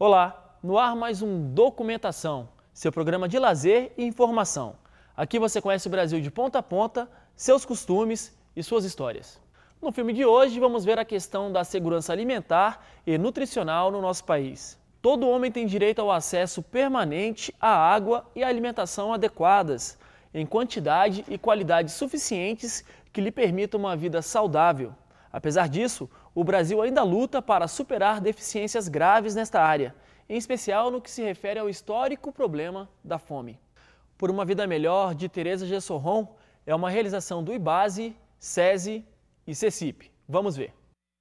Olá, no ar mais um Documentação, seu programa de lazer e informação. Aqui você conhece o Brasil de ponta a ponta, seus costumes e suas histórias. No filme de hoje vamos ver a questão da segurança alimentar e nutricional no nosso país. Todo homem tem direito ao acesso permanente à água e à alimentação adequadas, em quantidade e qualidade suficientes que lhe permitam uma vida saudável. Apesar disso, o Brasil ainda luta para superar deficiências graves nesta área, em especial no que se refere ao histórico problema da fome. Por uma Vida Melhor, de Teresa Gessorron, é uma realização do IBASE, SESI e CECIP. Vamos ver.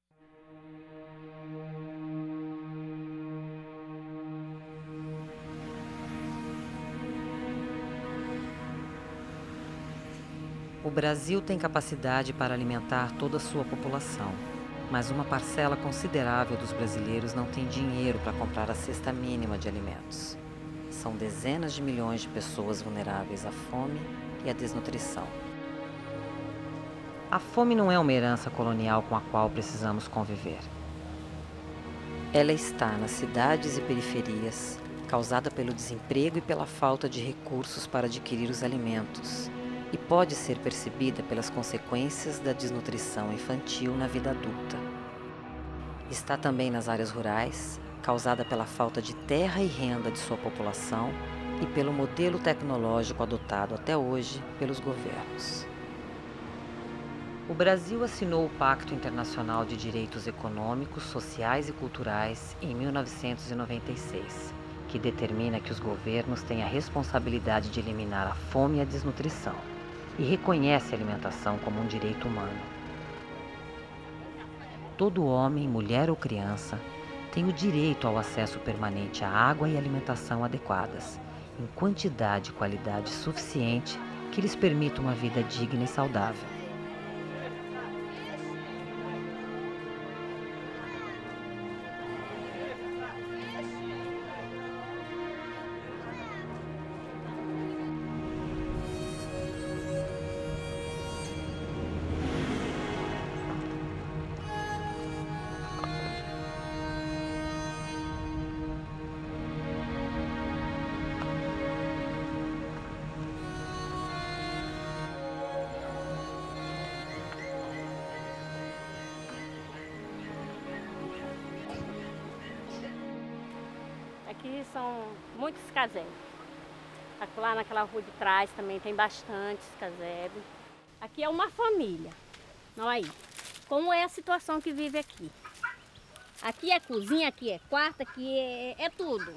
O Brasil tem capacidade para alimentar toda a sua população, mas uma parcela considerável dos brasileiros não tem dinheiro para comprar a cesta mínima de alimentos. São dezenas de milhões de pessoas vulneráveis à fome e à desnutrição. A fome não é uma herança colonial com a qual precisamos conviver. Ela está nas cidades e periferias, causada pelo desemprego e pela falta de recursos para adquirir os alimentos, e pode ser percebida pelas consequências da desnutrição infantil na vida adulta. Está também nas áreas rurais, causada pela falta de terra e renda de sua população e pelo modelo tecnológico adotado até hoje pelos governos. O Brasil assinou o Pacto Internacional de Direitos Econômicos, Sociais e Culturais em 1996, que determina que os governos têm a responsabilidade de eliminar a fome e a desnutrição, e reconhece a alimentação como um direito humano. Todo homem, mulher ou criança tem o direito ao acesso permanente à água e alimentação adequadas, em quantidade e qualidade suficiente que lhes permita uma vida digna e saudável. Aqui são muitos casebres. Lá naquela rua de trás também tem bastantes casebres. Aqui é uma família. Olha aí, como é a situação que vive aqui. Aqui é cozinha, aqui é quarto, aqui é tudo.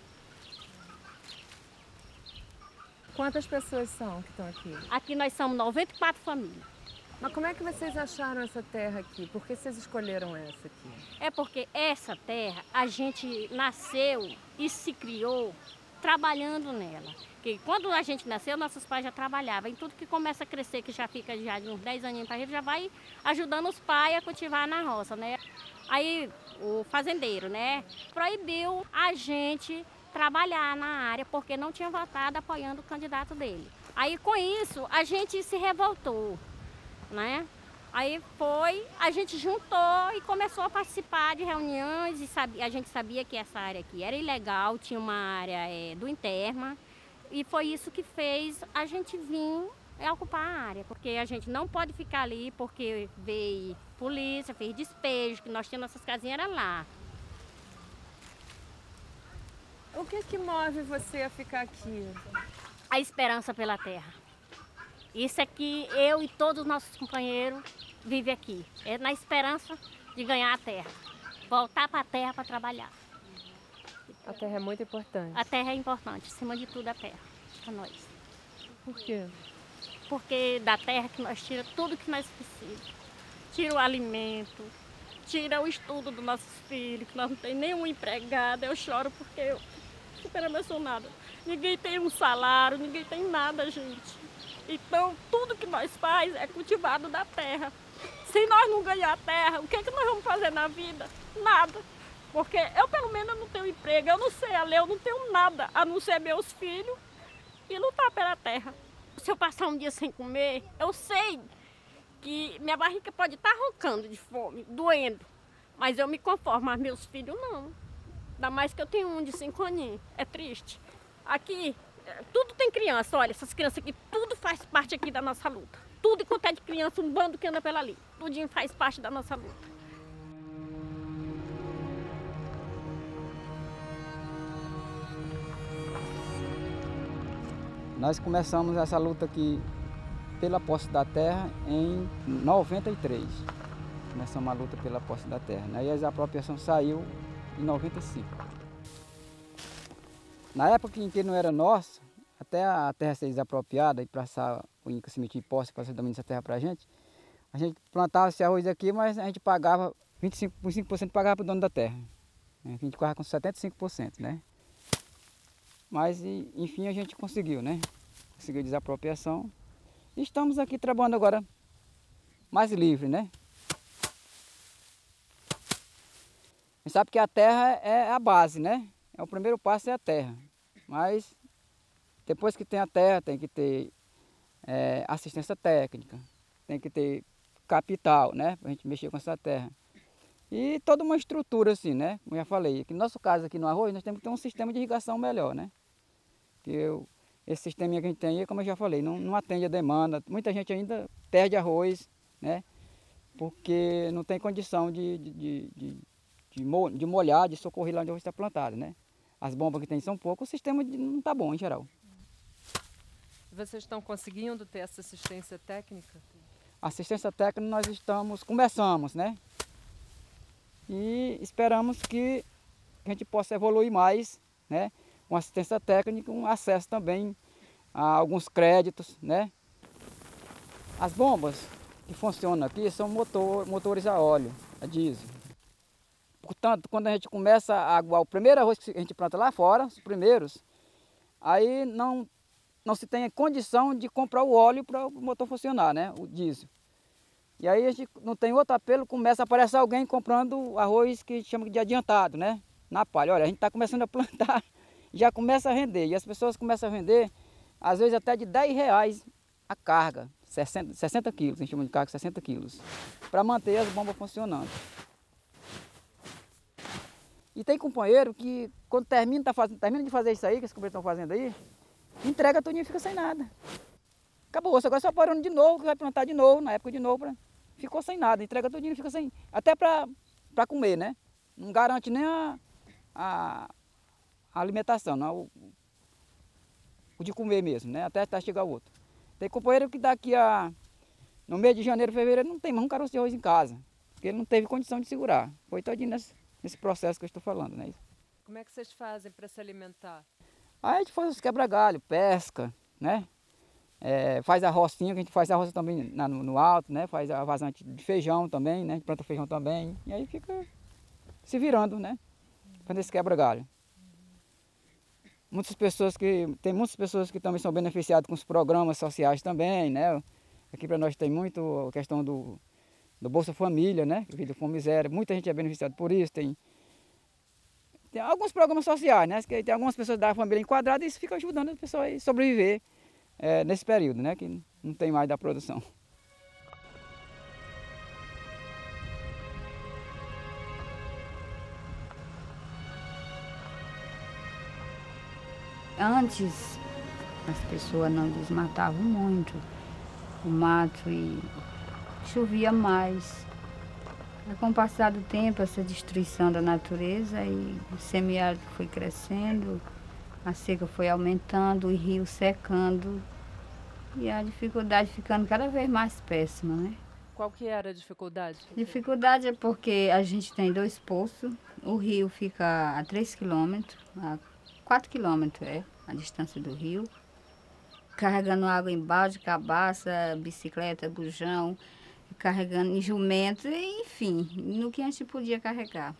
Quantas pessoas são que estão aqui? Aqui nós somos 94 famílias. Mas como é que vocês acharam essa terra aqui? Por que vocês escolheram essa aqui? É porque essa terra, a gente nasceu e se criou trabalhando nela. Porque quando a gente nasceu, nossos pais já trabalhavam. E tudo que começa a crescer, que já fica já de uns 10 aninhos para gente, já vai ajudando os pais a cultivar na roça, né? Aí o fazendeiro, né, proibiu a gente trabalhar na área, porque não tinha votado apoiando o candidato dele. Aí com isso, a gente se revoltou, né? Aí a gente juntou e começou a participar de reuniões e a gente sabia que essa área aqui era ilegal, tinha uma área do Interma, e foi isso que fez a gente vir ocupar a área, porque a gente não pode ficar ali porque veio polícia, fez despejo, que nós tínhamos nossas casinhas era lá. O que move você a ficar aqui? A esperança pela terra. Isso é que eu e todos os nossos companheiros vivem aqui. É na esperança de ganhar a terra. Voltar para a terra para trabalhar. A terra é muito importante. A terra é importante, acima de tudo a terra, para nós. Por quê? Porque da terra que nós tira tudo que nós precisamos. Tira o alimento, tira o estudo dos nossos filhos, que nós não temos nenhum empregado. Eu choro porque eu fico super emocionada. Ninguém tem um salário, ninguém tem nada, gente. Então, tudo que nós faz é cultivado da terra. Se nós não ganhar a terra, o que nós vamos fazer na vida? Nada. Porque eu, pelo menos, não tenho emprego, eu não sei a ler, eu não tenho nada, a não ser meus filhos e lutar pela terra. Se eu passar um dia sem comer, eu sei que minha barriga pode estar roncando de fome, doendo. Mas eu me conformo, mas meus filhos não. Ainda mais que eu tenho um de 5 aninhos. É triste. Aqui, tudo tem criança. Olha, essas crianças aqui, tudo faz parte aqui da nossa luta. Tudo quanto é de criança, um bando que anda pela ali. Tudinho faz parte da nossa luta. Nós começamos essa luta aqui pela posse da terra em 93. Começamos a luta pela posse da terra, né? E a desapropriação saiu em 95. Na época em que não era nossa, até a terra ser desapropriada e passar o INCRA se meter em posse para ser dominio dessa terra para a gente plantava esse arroz aqui, mas a gente pagava 25% pagava para o dono da terra. A gente ficava com 75%, né? Mas, enfim, a gente conseguiu, né? Conseguiu desapropriação. E estamos aqui trabalhando agora mais livre, né? A gente sabe que a terra é a base, né? O primeiro passo é a terra. Mas, depois que tem a terra, tem que ter assistência técnica, tem que ter capital, né? Para a gente mexer com essa terra. E toda uma estrutura assim, né? Como eu já falei, aqui no nosso caso aqui no arroz, nós temos que ter um sistema de irrigação melhor, né? Esse sistema que a gente tem aí, como eu já falei, não atende a demanda. Muita gente ainda perde arroz, né? Porque não tem condição de molhar, de socorrer lá onde o arroz está plantado, né? As bombas que tem são poucas, o sistema não está bom em geral. Vocês estão conseguindo ter essa assistência técnica? Assistência técnica nós começamos, né? E esperamos que a gente possa evoluir mais, né? Com assistência técnica, com acesso também a alguns créditos, né? As bombas que funcionam aqui são motores a óleo, a diesel. Portanto, quando a gente começa a aguar o primeiro arroz que a gente planta lá fora, os primeiros, aí não se tem condição de comprar o óleo para o motor funcionar, né? O diesel. E aí a gente não tem outro apelo, começa a aparecer alguém comprando arroz que chama de adiantado, né? Na palha. Olha, a gente está começando a plantar, já começa a render. E as pessoas começam a vender, às vezes até de R$10 a carga, 60 quilos, a gente chama de carga 60 quilos, para manter as bombas funcionando. E tem companheiro que, quando termina de fazer isso aí, que esses companheiros estão fazendo aí, entrega tudo e fica sem nada. Acabou, agora só parando de novo, que vai plantar de novo, na época de novo, ficou sem nada, entrega tudo e fica sem, até para comer, né? Não garante nem a alimentação, não, o de comer mesmo, né? Até chegar o outro. Tem companheiro que daqui no mês de janeiro, fevereiro, não tem mais um caroço de arroz em casa, porque ele não teve condição de segurar. Foi todinho nesse processo que eu estou falando, né? Como é que vocês fazem para se alimentar? Aí a gente faz os quebra-galho, pesca, né? Faz a rocinha, que a gente faz a roça também no alto, né? Faz a vazante de feijão também, né? A gente planta feijão também. E aí fica se virando, né? Fazendo esse quebra-galho. Tem muitas pessoas que também são beneficiadas com os programas sociais também, né? Aqui para nós tem muito a questão do Bolsa Família, né? Vida Fome Zero. Muita gente é beneficiada por isso. Tem alguns programas sociais, né? Que tem algumas pessoas da família enquadrada e isso fica ajudando as pessoas a sobreviver nesse período, né? Que não tem mais da produção. Antes, as pessoas não desmatavam muito o mato e chovia mais. Com o passar do tempo, essa destruição da natureza e o semiárido foi crescendo, a seca foi aumentando, o rio secando e a dificuldade ficando cada vez mais péssima, né? Qual que era a dificuldade? Dificuldade é porque a gente tem 2 poços, o rio fica a 3 quilômetros, a 4 quilômetros a distância do rio, carregando água em balde, cabaça, bicicleta, bujão, carregando em jumento, enfim, no que a gente podia carregar.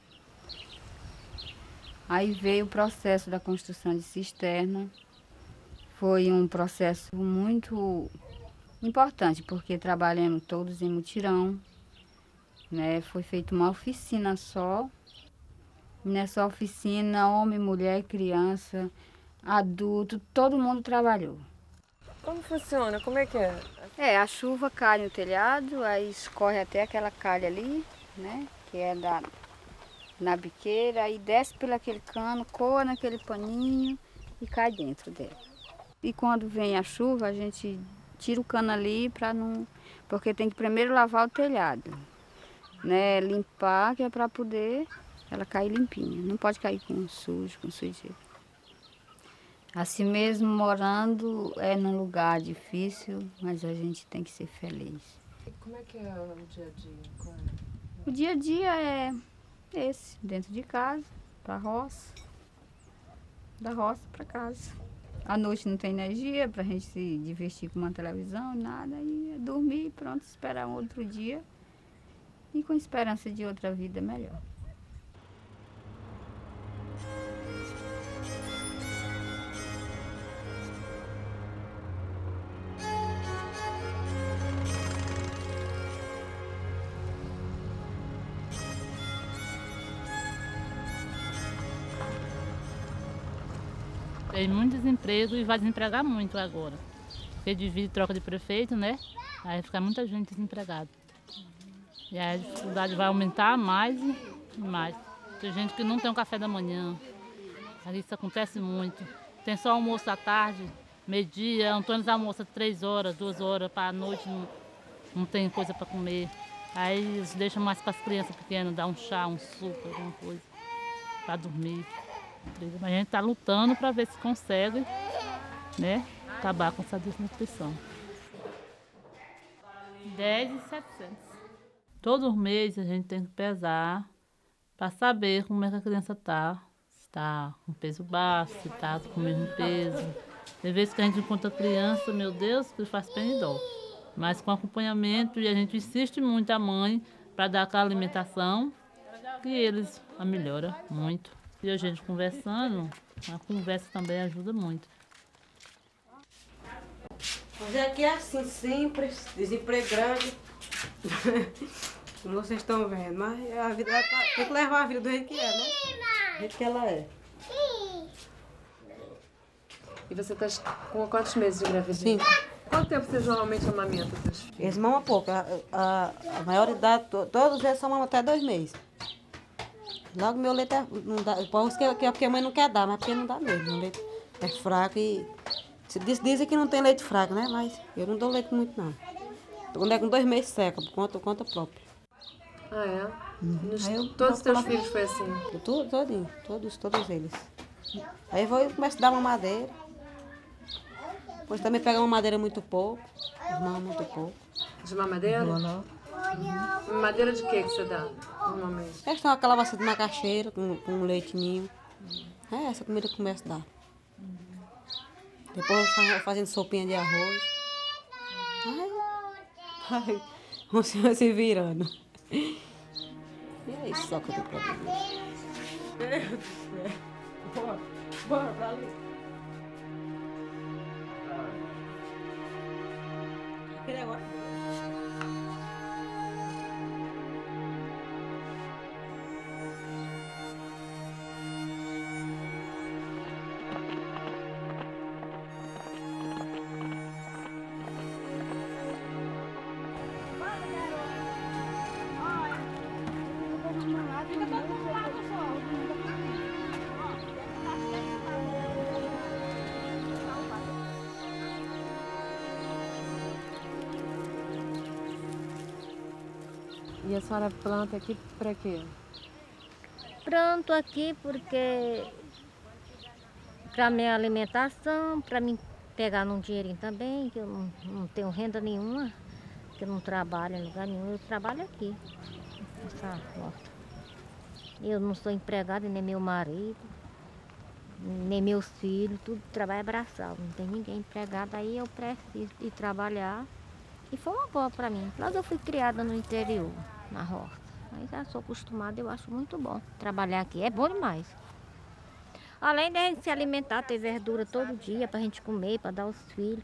Aí veio o processo da construção de cisterna. Foi um processo muito importante, porque trabalhamos todos em mutirão, né? Foi feita uma oficina só. Nessa oficina, homem, mulher, criança, adulto, todo mundo trabalhou. Como funciona? Como é que é? A chuva cai no telhado, aí escorre até aquela calha ali, né? Que é na biqueira, aí desce pelo aquele cano, coa naquele paninho e cai dentro dela. E quando vem a chuva, a gente tira o cano ali para não... Porque tem que primeiro lavar o telhado, né? Limpar, que é para poder ela cair limpinha. Não pode cair com sujo, com sujeira. Assim mesmo, morando é num lugar difícil, mas a gente tem que ser feliz. Como é que é o dia a dia? O dia a dia é esse, dentro de casa, para roça, da roça para casa. À noite não tem energia para a gente se divertir com uma televisão, nada, e é dormir e pronto, esperar um outro dia e com esperança de outra vida melhor. Tem muito desemprego e vai desempregar muito agora. Porque divide troca de prefeito, né? Aí fica muita gente desempregada. E aí a dificuldade vai aumentar mais e mais. Tem gente que não tem um café da manhã. Aí isso acontece muito. Tem só almoço à tarde, meio-dia, Antônio almoça 3 horas, 2 horas, para a noite não tem coisa para comer. Aí eles deixam mais para as crianças pequenas, dar um chá, um suco, alguma coisa, para dormir. Mas a gente está lutando para ver se consegue, né, acabar com essa desnutrição. 10.700. Todos os meses a gente tem que pesar para saber como é que a criança está. Se está com peso baixo, se está com o mesmo peso. Tem vezes que a gente encontra criança, meu Deus, que faz pena e dó. Mas com acompanhamento, e a gente insiste muito a mãe para dar aquela alimentação, que eles a melhoram muito. E a gente conversando, a conversa também ajuda muito. Mas aqui é assim, simples, desemprego grande, como vocês estão vendo. Mas a vida tem que levar a vida do jeito que é, né? Do jeito que ela é. E você está com quantos meses de gravidez? 5. Quanto tempo você normalmente amamenta seus filhos? Eles mamam pouco. A maior idade, todos eles só mamam até 2 meses. Logo meu leite não dá, porque a mãe não quer dar, mas porque não dá mesmo. O leite é fraco e... Dizem que não tem leite fraco, né? Mas eu não dou leite muito, não. Quando é com 2 meses seca, por conta própria. Ah, é? Todos os teus filhos foi assim? Todinho, todos eles. Aí eu começo a dar mamadeira. Depois também pega uma madeira muito pouco. Mamam muito pouco. De mamadeira? Mamadeira de que você dá, normalmente? Eles estão aquela bacia de macaxeira com leite ninho. É essa comida que começa a dar. Depois fazendo sopinha de arroz. Ai, vamos se virando. E é isso só que eu tenho pra dizer. Meu Deus do céu. Bora pra ali. Aquele agora. E a senhora planta aqui para quê? Planto aqui porque para minha alimentação, para mim pegar num dinheirinho também, que eu não tenho renda nenhuma, que eu não trabalho em lugar nenhum, eu trabalho aqui, nessa horta. Eu não sou empregada, nem meu marido, nem meus filhos, tudo trabalho braçal, não tem ninguém empregado, aí eu preciso ir trabalhar. E foi uma boa para mim. Mas eu fui criada no interior, na roça. Aí já sou acostumada, eu acho muito bom. Trabalhar aqui é bom demais. Além de a gente se alimentar, ter verdura todo dia para a gente comer, para dar aos filhos.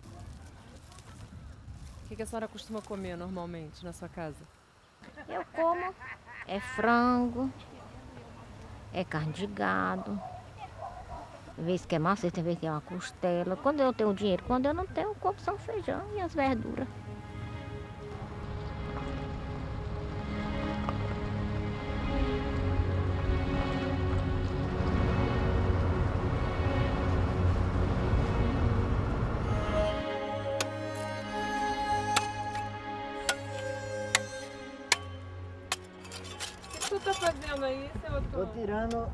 O que a senhora costuma comer normalmente na sua casa? Eu como frango, carne de gado. Tem vezes que é massa, tem vezes que é uma costela. Quando eu tenho dinheiro, quando eu não tenho, eu como só feijão e as verduras. está fazendo aí, seu Antônio? Estou tirando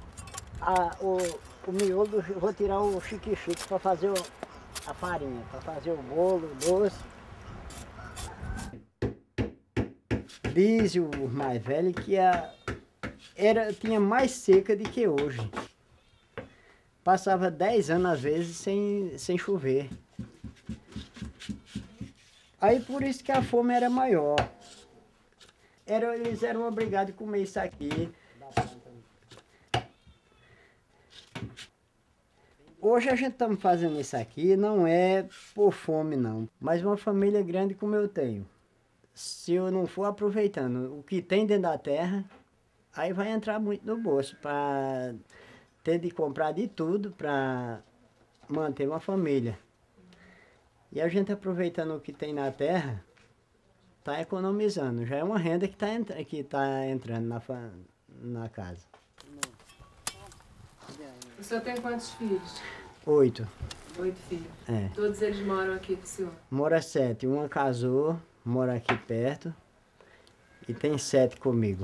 o miolo, vou tirar o chique-chique para fazer a farinha, para fazer o bolo, o doce. Diz o mais velho que tinha mais seca do que hoje. Passava 10 anos às vezes sem chover. Aí por isso que a fome era maior. Eles eram obrigados a comer isso aqui. Hoje a gente está fazendo isso aqui, não é por fome não, mas uma família grande como eu tenho. Se eu não for aproveitando o que tem dentro da terra, aí vai entrar muito no bolso para ter de comprar de tudo para manter uma família. E a gente aproveitando o que tem na terra, está economizando. Já é uma renda que está entrando na casa. O senhor tem quantos filhos? 8. 8 filhos. É. Todos eles moram aqui com o senhor? Mora 7. Uma casou, mora aqui perto. E tem 7 comigo.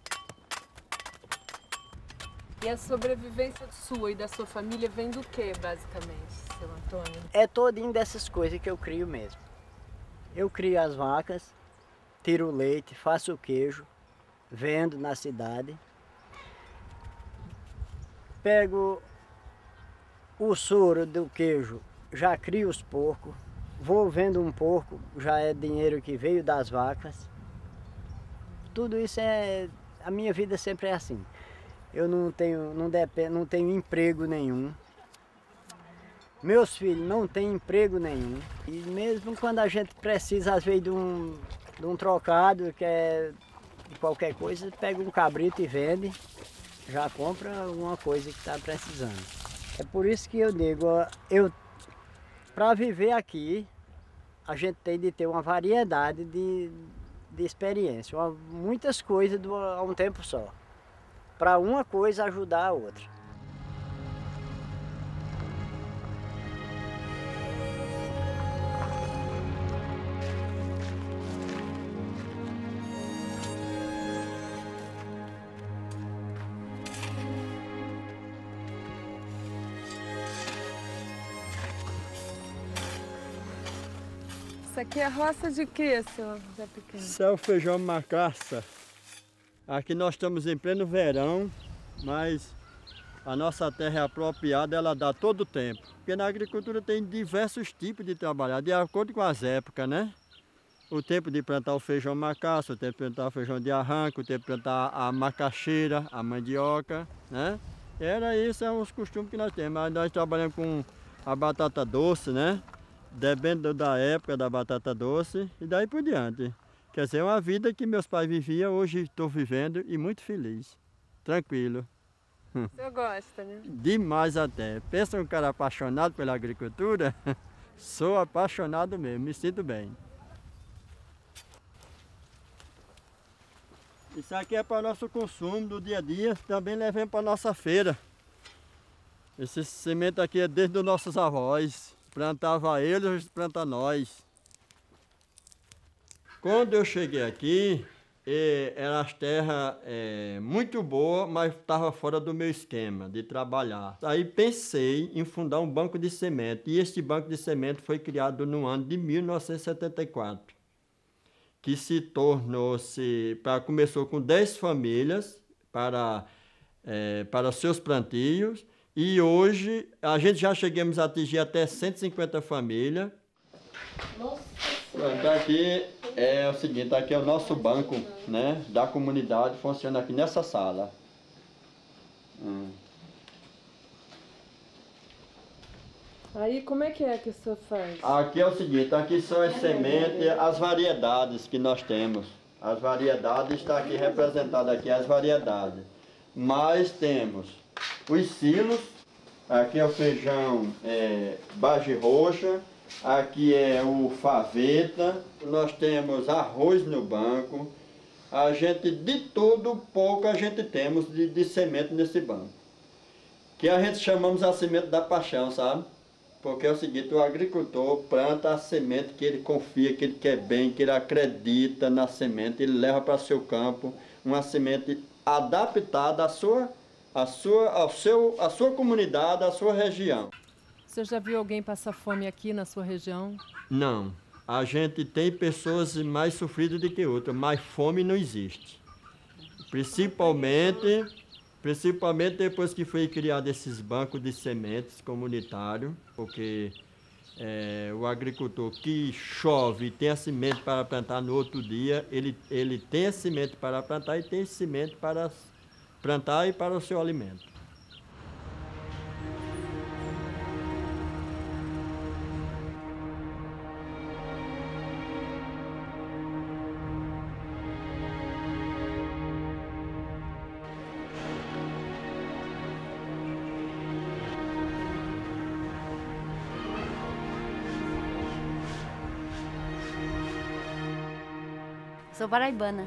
E a sobrevivência sua e da sua família vem do que, basicamente, seu Antônio? É todinho dessas coisas que eu crio mesmo. Eu crio as vacas, tiro o leite, faço o queijo, vendo na cidade. Pego o soro do queijo, já crio os porcos. Vou vendo um porco, já é dinheiro que veio das vacas. Tudo isso a minha vida sempre é assim. Eu não tenho emprego nenhum. Meus filhos não têm emprego nenhum. E mesmo quando a gente precisa, às vezes, de um trocado, que é de qualquer coisa, pega um cabrito e vende, já compra alguma coisa que está precisando. É por isso que eu digo, para viver aqui, a gente tem de ter uma variedade de experiência, muitas coisas a um tempo só, para uma coisa ajudar a outra. Isso aqui é roça de quê, seu Zé Pequeno? Isso é o feijão macaça. Aqui nós estamos em pleno verão, mas a nossa terra é apropriada, ela dá todo o tempo. Porque na agricultura tem diversos tipos de trabalhar, de acordo com as épocas, né? O tempo de plantar o feijão macaça, o tempo de plantar o feijão de arranco, o tempo de plantar a macaxeira, a mandioca, né? Isso são os costumes que nós temos. Mas nós trabalhamos com a batata doce, né? Depende da época da batata doce e daí por diante. Quer dizer, é uma vida que meus pais viviam, hoje estou vivendo e muito feliz, tranquilo. O senhor gosta, né? Demais até. Pensa um cara apaixonado pela agricultura? Sou apaixonado mesmo, me sinto bem. Isso aqui é para o nosso consumo do dia a dia, também levamos para a nossa feira. Esse semente aqui é desde os nossos avós. Plantava eles, hoje planta nós. Quando eu cheguei aqui, eram as terras muito boas, mas estava fora do meu esquema de trabalhar. Aí pensei em fundar um banco de semente. E este banco de semente foi criado no ano de 1974. Que se começou com 10 famílias para seus plantios. E hoje a gente já chegamos a atingir até 150 famílias. Nossa. Aqui é o seguinte, aqui é o nosso banco, né, da comunidade, funciona aqui nessa sala. Aí como é que o senhor faz? Aqui é o seguinte, aqui são as sementes, as variedades que nós temos. As variedades, está aqui representado aqui as variedades. Mas temos os silos, aqui é o feijão bage roxa, aqui é o faveta, nós temos arroz no banco, a gente de tudo pouco a gente temos de semente nesse banco. Que a gente chamamos a semente da paixão, sabe? Porque é o seguinte, o agricultor planta a semente que ele confia, que ele quer bem, que ele acredita na semente, ele leva para seu campo uma semente adaptada à sua comunidade, à sua região. Você já viu alguém passar fome aqui na sua região? Não, a gente tem pessoas mais sofridas do que outras, mas fome não existe. Principalmente depois que foi criado esses bancos de sementes comunitários, porque o agricultor que chove e tem a semente para plantar no outro dia, ele tem a semente para plantar e tem a semente para plantar e para o seu alimento. Sou paraibana.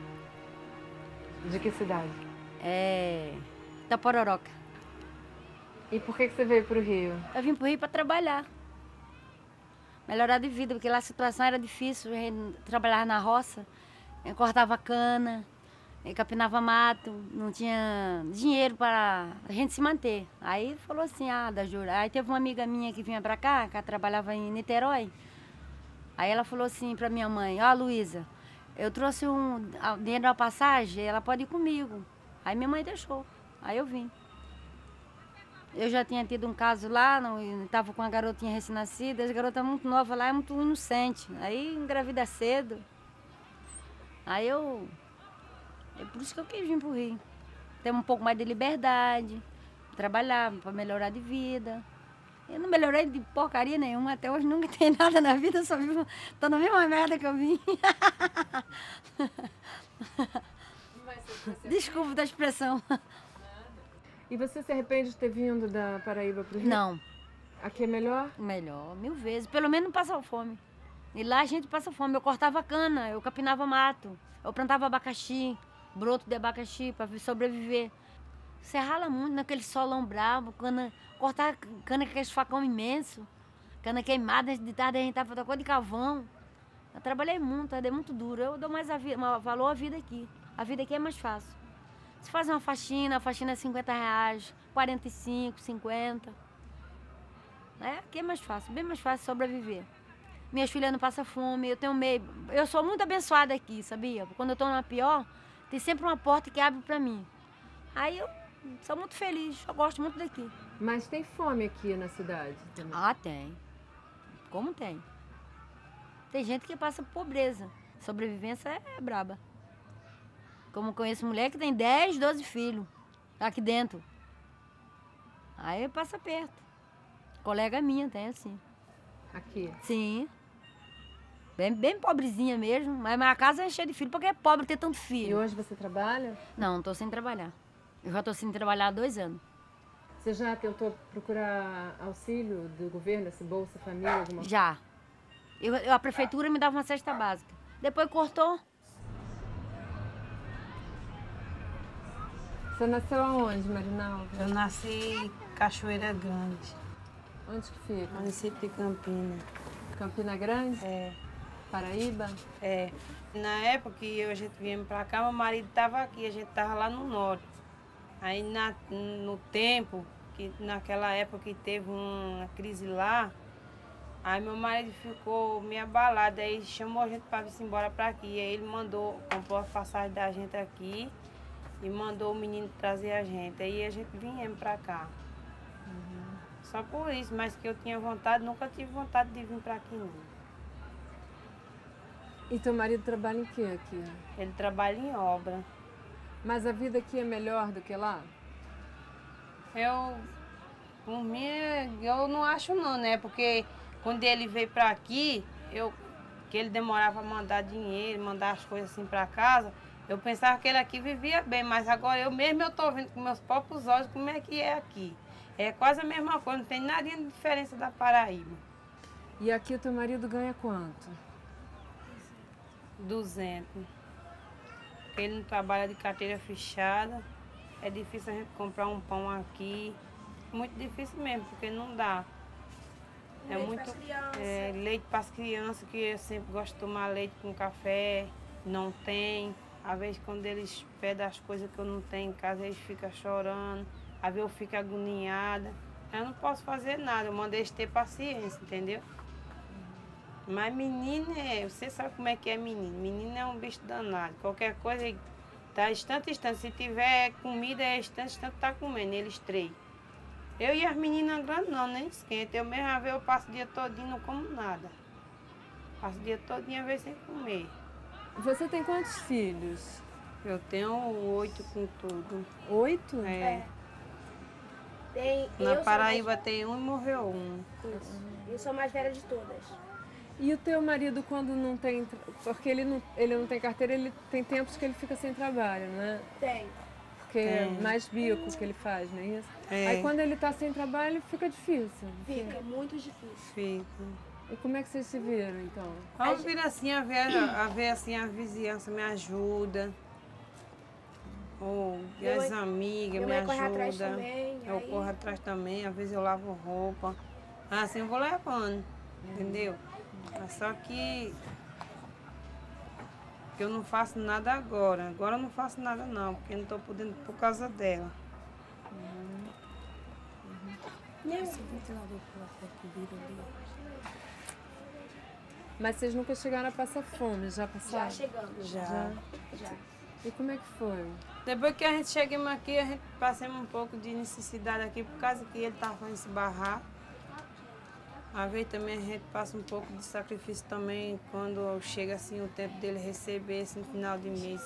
De que cidade? Itapororoca. E por que você veio para o Rio? Eu vim para o Rio para trabalhar. Melhorar de vida, porque lá a situação era difícil. A gente trabalhava na roça, cortava cana, capinava mato, não tinha dinheiro para a gente se manter. Aí falou assim, da Jura. Aí teve uma amiga minha que vinha para cá, que ela trabalhava em Niterói. Aí ela falou assim para minha mãe, Luísa, eu trouxe dinheiro da passagem, ela pode ir comigo. Aí minha mãe deixou, aí eu vim. Eu já tinha tido um caso lá, estava com uma garotinha recém-nascida, a garota muito nova lá, é muito inocente. Aí engravida cedo. Aí é por isso que eu quis vir pro Rio. Ter um pouco mais de liberdade, trabalhar para melhorar de vida. Eu não melhorei de porcaria nenhuma, até hoje nunca tem nada na vida, tô na mesma merda que eu vim. Desculpa da expressão. E você se arrepende de ter vindo da Paraíba para o Rio? Não. Aqui é melhor? Melhor, 1000 vezes. Pelo menos não passa fome. E lá a gente passa fome. Eu cortava cana, eu capinava mato, eu plantava abacaxi, broto de abacaxi para sobreviver. Você rala muito naquele solão bravo, cortar cana com aqueles facão imenso, cana queimada, de tarde a gente tava com cor de carvão. Eu trabalhei muito, é muito duro. Eu dou mais valor à vida aqui. A vida aqui é mais fácil. Você faz uma faxina é R$50, 45, 50. Aqui é mais fácil, bem mais fácil sobreviver. Minhas filhas não passam fome, eu sou muito abençoada aqui, sabia? Quando eu tô numa pior, tem sempre uma porta que abre pra mim. Aí eu sou muito feliz, eu gosto muito daqui. Mas tem fome aqui na cidade também? Tem. Como tem? Tem gente que passa pobreza. Sobrevivência é braba. Como conheço mulher que tem 10, 12 filhos aqui dentro. Aí passa perto. Colega minha tem assim. Aqui? Sim. Bem pobrezinha mesmo, mas a casa é cheia de filhos, porque é pobre ter tanto filho. E hoje você trabalha? Não, estou sem trabalhar. Eu já estou sem trabalhar há 2 anos. Você já tentou procurar auxílio do governo, esse Bolsa Família? Alguma coisa? Já. A prefeitura me dava uma cesta básica. Depois cortou. Você nasceu aonde, Marinalva? Eu nasci em Cachoeira Grande. Onde que fica? Município de Campina. Campina Grande? É. Paraíba? É. Na época que a gente vinha pra cá, meu marido estava aqui, a gente estava lá no norte. Aí no tempo, que naquela época que teve uma crise lá, aí meu marido ficou meio abalado, aí chamou a gente para vir embora para aqui. Aí ele comprou a passagem da gente aqui e mandou o menino trazer a gente. Aí a gente viemos para cá. Só por isso, mas que eu tinha vontade, nunca tive vontade de vir para aqui não. E teu marido trabalha em quê aqui? Ele trabalha em obra. Mas a vida aqui é melhor do que lá? Por mim, eu não acho não, né? Porque quando ele veio para aqui, que ele demorava a mandar dinheiro, mandar as coisas assim para casa, eu pensava que ele aqui vivia bem, mas agora eu tô vendo com meus próprios olhos como é que é aqui. É quase a mesma coisa, não tem nada de diferença da Paraíba. E aqui o teu marido ganha quanto? 200. Porque ele não trabalha de carteira fechada. É difícil a gente comprar um pão aqui. Muito difícil mesmo, porque não dá. É muito leite para as crianças, que eu sempre gosto de tomar leite com café, não tem. Às vezes quando eles pedem as coisas que eu não tenho em casa, eles ficam chorando, às vezes eu fico agoniada. Eu não posso fazer nada, eu mando eles ter paciência, entendeu? Mas menino, você sabe como é que é menino. Menino é um bicho danado. Qualquer coisa, ele tá instante. Se tiver comida, é instante, tá comendo, eles três. Eu e as meninas grandes não, nem esquenta. Eu mesmo, às vezes, eu passo o dia todinho, não como nada. Passo o dia todinho, às vezes, sem comer. Você tem quantos filhos? Eu tenho 8 com tudo. 8? Na Paraíba tem um e morreu um. Isso. Eu sou a mais velha de todas. E o teu marido, quando não tem... Porque ele não tem carteira, ele tem tempos que ele fica sem trabalho, né? Tem. Porque é mais bico que ele faz, não é isso? Aí quando ele tá sem trabalho, fica difícil. Fica muito difícil. Fica. E como é que vocês se viram, então? Vamos vir assim, a ver assim, a vizinhança me ajuda. E as amigas me ajudam. Eu corro atrás também, às vezes eu lavo roupa. Assim eu vou levando, entendeu? Mas só que eu não faço nada agora. Agora eu não faço nada não, porque eu não estou podendo por causa dela. Mas vocês nunca chegaram a passar fome, já passaram? Já chegamos. Já. E como é que foi? Depois que a gente chegamos aqui, a gente passamos um pouco de necessidade aqui, por causa que ele estava fazendo esse barraco. Às vezes também a gente passa um pouco de sacrifício também, quando chega assim o tempo dele receber esse no final de mês.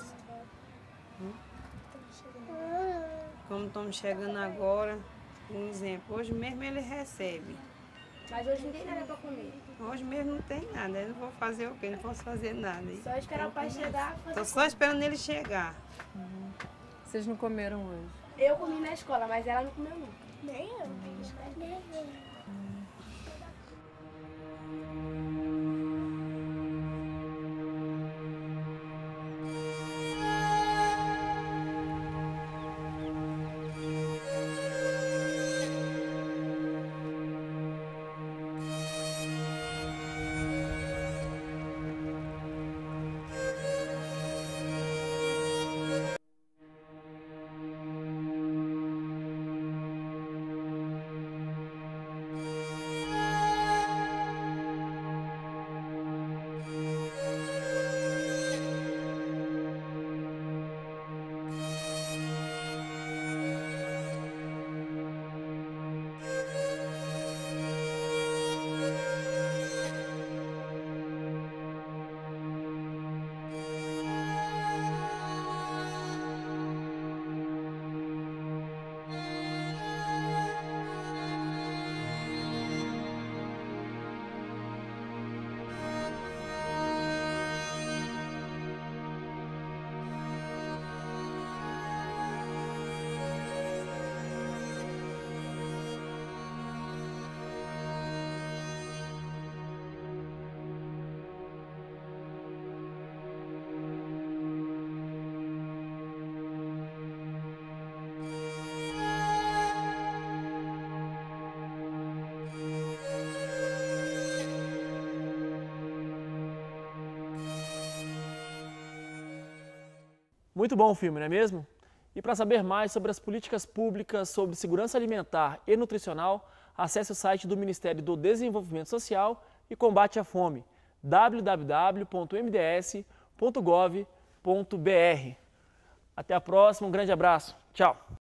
Como estamos chegando agora, um exemplo, hoje mesmo ele recebe. Mas hoje não tem nada para comer. Hoje mesmo não tem nada, eu não vou fazer o quê? Não posso fazer nada. Só esperar o pai chegar. Estou só esperando ele chegar. Vocês não comeram hoje? Eu comi na escola, mas ela não comeu nunca. Nem eu. Nem eu. Muito bom o filme, não é mesmo? E para saber mais sobre as políticas públicas sobre segurança alimentar e nutricional, acesse o site do Ministério do Desenvolvimento Social e Combate à Fome, www.mds.gov.br. Até a próxima, um grande abraço. Tchau!